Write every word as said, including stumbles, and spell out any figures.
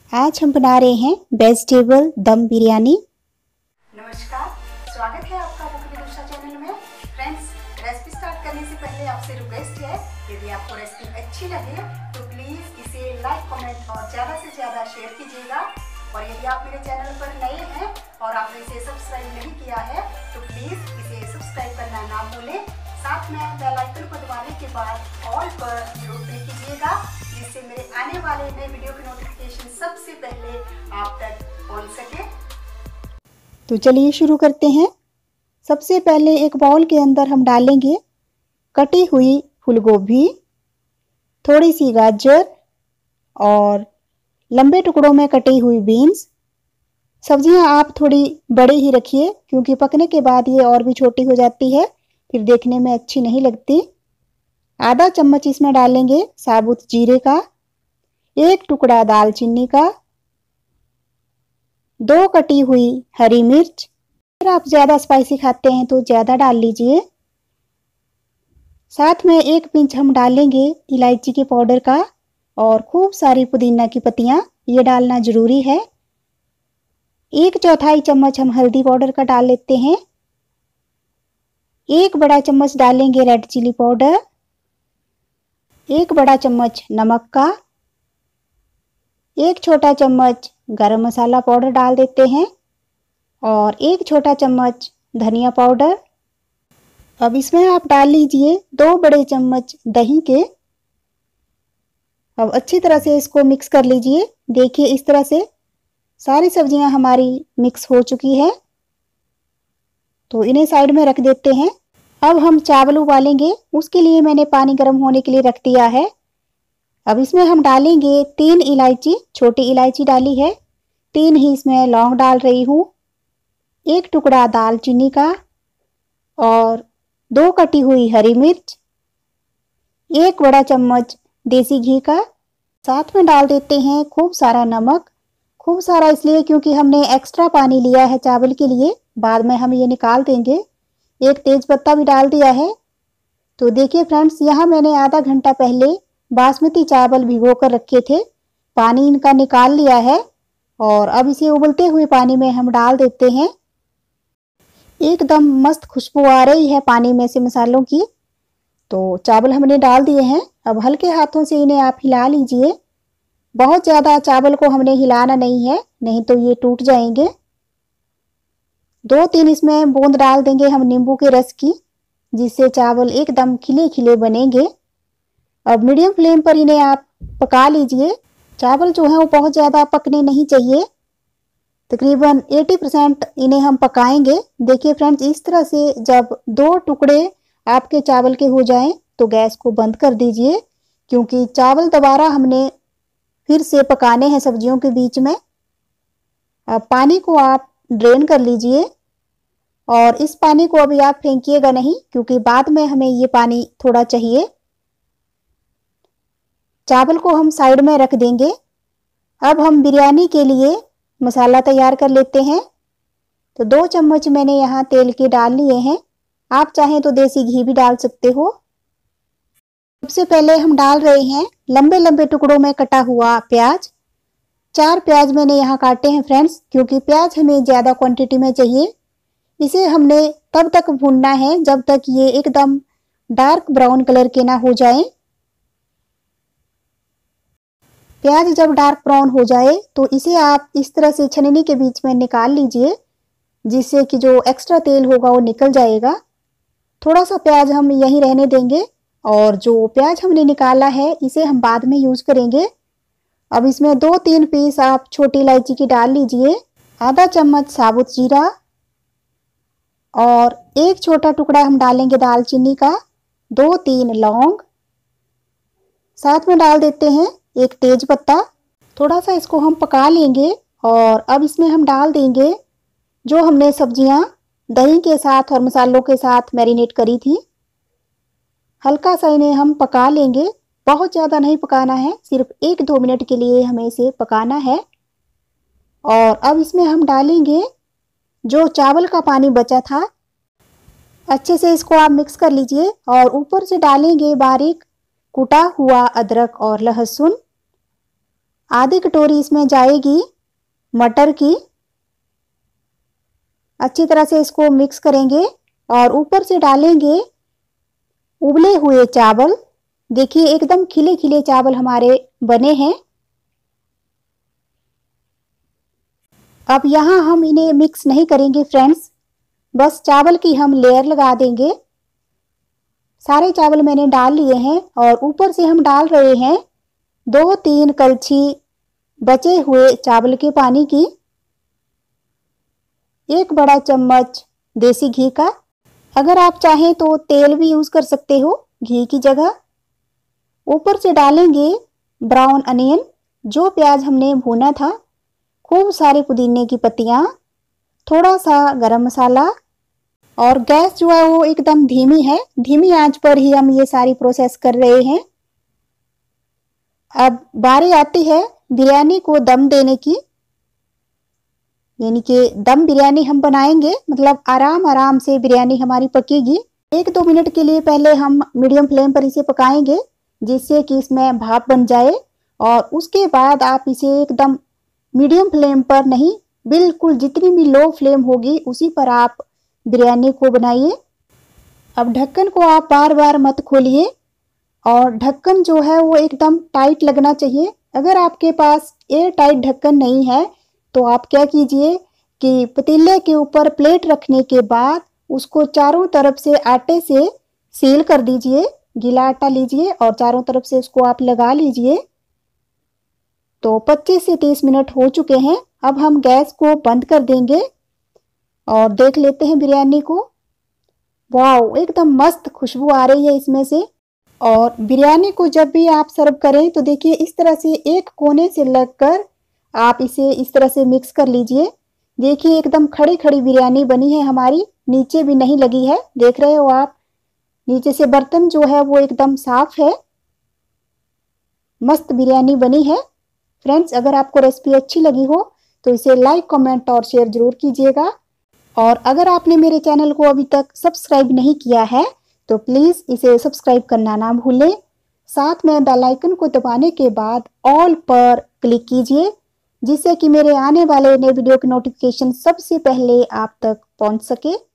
आज हम बना रहे हैं वेजिटेबल दम बिरयानी। नमस्कार, स्वागत है आपका कुक विद उषा चैनल में। फ्रेंड्स, रेसिपी स्टार्ट करने से पहले आपसे रिक्वेस्ट है, यदि आपको रेसिपी अच्छी लगे तो प्लीज़ इसे लाइक, कमेंट और ज़्यादा से ज़्यादा शेयर कीजिएगा। और यदि आप मेरे चैनल पर नए हैं और आपने इसे सब्सक्राइब नहीं किया है तो प्लीज़ इसे सब्सक्राइब करना ना भूलें। साथ में बेल आइकन को दबाने के बाद ऑल पर जरूर क्लिक कीजिएगा, जिससे मेरे आने वाले नए वीडियो की नोटिफिकेशन सबसे पहले आप तक पहुंच सके। तो चलिए शुरू करते हैं। सबसे पहले एक बाउल के अंदर हम डालेंगे कटी हुई फूल गोभी, थोड़ी सी गाजर और लंबे टुकड़ों में कटी हुई बीन्स। सब्जियां आप थोड़ी बड़ी ही रखिए, क्योंकि पकने के बाद ये और भी छोटी हो जाती है, फिर देखने में अच्छी नहीं लगती। आधा चम्मच इसमें डालेंगे साबुत जीरे का, एक टुकड़ा दालचीनी का, दो कटी हुई हरी मिर्च। अगर आप ज़्यादा स्पाइसी खाते हैं तो ज़्यादा डाल लीजिए। साथ में एक पिंच हम डालेंगे इलायची के पाउडर का और खूब सारी पुदीना की पत्तियां, ये डालना ज़रूरी है। एक चौथाई चम्मच हम हल्दी पाउडर का डाल लेते हैं। एक बड़ा चम्मच डालेंगे रेड चिली पाउडर, एक बड़ा चम्मच नमक का, एक छोटा चम्मच गरम मसाला पाउडर डाल देते हैं और एक छोटा चम्मच धनिया पाउडर। अब इसमें आप डाल लीजिए दो बड़े चम्मच दही के। अब अच्छी तरह से इसको मिक्स कर लीजिए। देखिए, इस तरह से सारी सब्जियां हमारी मिक्स हो चुकी है, तो इन्हें साइड में रख देते हैं। अब हम चावल उबालेंगे, उसके लिए मैंने पानी गर्म होने के लिए रख दिया है। अब इसमें हम डालेंगे तीन इलायची, छोटी इलायची डाली है, तीन ही इसमें लौंग डाल रही हूँ, एक टुकड़ा दालचीनी का और दो कटी हुई हरी मिर्च, एक बड़ा चम्मच देसी घी का। साथ में डाल देते हैं खूब सारा नमक। खूब सारा इसलिए क्योंकि हमने एक्स्ट्रा पानी लिया है चावल के लिए, बाद में हम ये निकाल देंगे। एक तेज पत्ता भी डाल दिया है। तो देखिए फ्रेंड्स, यहाँ मैंने आधा घंटा पहले बासमती चावल भिगो कर रखे थे, पानी इनका निकाल लिया है और अब इसे उबलते हुए पानी में हम डाल देते हैं। एकदम मस्त खुशबू आ रही है पानी में से मसालों की। तो चावल हमने डाल दिए हैं। अब हल्के हाथों से इन्हें आप हिला लीजिए। बहुत ज़्यादा चावल को हमने हिलाना नहीं है, नहीं तो ये टूट जाएंगे। दो तीन इसमें बूंद डाल देंगे हम नींबू के रस की, जिससे चावल एकदम खिले खिले बनेंगे। अब मीडियम फ्लेम पर इन्हें आप पका लीजिए। चावल जो है वो बहुत ज़्यादा पकने नहीं चाहिए, तकरीबन अस्सी परसेंट इन्हें हम पकाएंगे। देखिए फ्रेंड्स, इस तरह से जब दो टुकड़े आपके चावल के हो जाएं तो गैस को बंद कर दीजिए, क्योंकि चावल दोबारा हमने फिर से पकाने हैं सब्जियों के बीच में। अब पानी को आप ड्रेन कर लीजिए और इस पानी को अभी आप फेंकिएगा नहीं, क्योंकि बाद में हमें ये पानी थोड़ा चाहिए। चावल को हम साइड में रख देंगे। अब हम बिरयानी के लिए मसाला तैयार कर लेते हैं। तो दो चम्मच मैंने यहाँ तेल के डाल लिए हैं, आप चाहें तो देसी घी भी डाल सकते हो। सबसे पहले हम डाल रहे हैं लंबे लंबे टुकड़ों में कटा हुआ प्याज। चार प्याज मैंने यहाँ काटे हैं फ्रेंड्स, क्योंकि प्याज हमें ज़्यादा क्वांटिटी में चाहिए। इसे हमने तब तक भूनना है जब तक ये एकदम डार्क ब्राउन कलर के ना हो जाए। प्याज जब डार्क ब्राउन हो जाए तो इसे आप इस तरह से छन्नी के बीच में निकाल लीजिए, जिससे कि जो एक्स्ट्रा तेल होगा वो निकल जाएगा। थोड़ा सा प्याज हम यहीं रहने देंगे और जो प्याज हमने निकाला है इसे हम बाद में यूज करेंगे। अब इसमें दो तीन पीस आप छोटी इलायची की डाल लीजिए, आधा चम्मच साबुत जीरा और एक छोटा टुकड़ा हम डालेंगे दालचीनी का, दो तीन लौंग। साथ में डाल देते हैं एक तेज पत्ता। थोड़ा सा इसको हम पका लेंगे और अब इसमें हम डाल देंगे जो हमने सब्जियां दही के साथ और मसालों के साथ मैरिनेट करी थी। हल्का सा इन्हें हम पका लेंगे, बहुत ज़्यादा नहीं पकाना है, सिर्फ एक दो मिनट के लिए हमें इसे पकाना है। और अब इसमें हम डालेंगे जो चावल का पानी बचा था। अच्छे से इसको आप मिक्स कर लीजिए और ऊपर से डालेंगे बारीक कुटा हुआ अदरक और लहसुन। आधी कटोरी इसमें जाएगी मटर की। अच्छी तरह से इसको मिक्स करेंगे और ऊपर से डालेंगे उबले हुए चावल। देखिए एकदम खिले खिले चावल हमारे बने हैं। अब यहाँ हम इन्हें मिक्स नहीं करेंगे फ्रेंड्स, बस चावल की हम लेयर लगा देंगे। सारे चावल मैंने डाल लिए हैं और ऊपर से हम डाल रहे हैं दो तीन कलछी बचे हुए चावल के पानी की, एक बड़ा चम्मच देसी घी का। अगर आप चाहें तो तेल भी यूज कर सकते हो घी की जगह। ऊपर से डालेंगे ब्राउन अनियन, जो प्याज हमने भूना था, खूब सारे पुदीने की पत्तियां, थोड़ा सा गरम मसाला। और गैस जो है वो एकदम धीमी है, धीमी आंच पर ही हम ये सारी प्रोसेस कर रहे हैं। अब बारी आती है बिरयानी को दम देने की, यानी कि दम बिरयानी हम बनाएंगे, मतलब आराम आराम से बिरयानी हमारी पकेगी। एक दो मिनट के लिए पहले हम मीडियम फ्लेम पर इसे पकाएंगे, जिससे कि इसमें भाप बन जाए। और उसके बाद आप इसे एकदम मीडियम फ्लेम पर नहीं, बिल्कुल जितनी भी लो फ्लेम होगी उसी पर आप बिरयानी को बनाइए। अब ढक्कन को आप बार बार मत खोलिए और ढक्कन जो है वो एकदम टाइट लगना चाहिए। अगर आपके पास एयर टाइट ढक्कन नहीं है तो आप क्या कीजिए कि पतीले के ऊपर प्लेट रखने के बाद उसको चारों तरफ से आटे से सील कर दीजिए। गीला आटा लीजिए और चारों तरफ से उसको आप लगा लीजिए। तो पच्चीस से तीस मिनट हो चुके हैं। अब हम गैस को बंद कर देंगे और देख लेते हैं बिरयानी को। वाव, एकदम मस्त खुशबू आ रही है इसमें से। और बिरयानी को जब भी आप सर्व करें तो देखिए इस तरह से एक कोने से लगकर आप इसे इस तरह से मिक्स कर लीजिए। देखिए एकदम खड़ी खड़ी बिरयानी बनी है हमारी, नीचे भी नहीं लगी है, देख रहे हो आप। नीचे से बर्तन जो है वो एकदम साफ है। मस्त बिरयानी बनी है। फ्रेंड्स, अगर आपको रेसिपी अच्छी लगी हो तो इसे लाइक, कमेंट और शेयर जरूर कीजिएगा। और अगर आपने मेरे चैनल को अभी तक सब्सक्राइब नहीं किया है तो प्लीज़ इसे सब्सक्राइब करना ना भूलें। साथ में बेल आइकन को दबाने के बाद ऑल पर क्लिक कीजिए, जिससे कि मेरे आने वाले नए वीडियो की नोटिफिकेशन सबसे पहले आप तक पहुंच सके।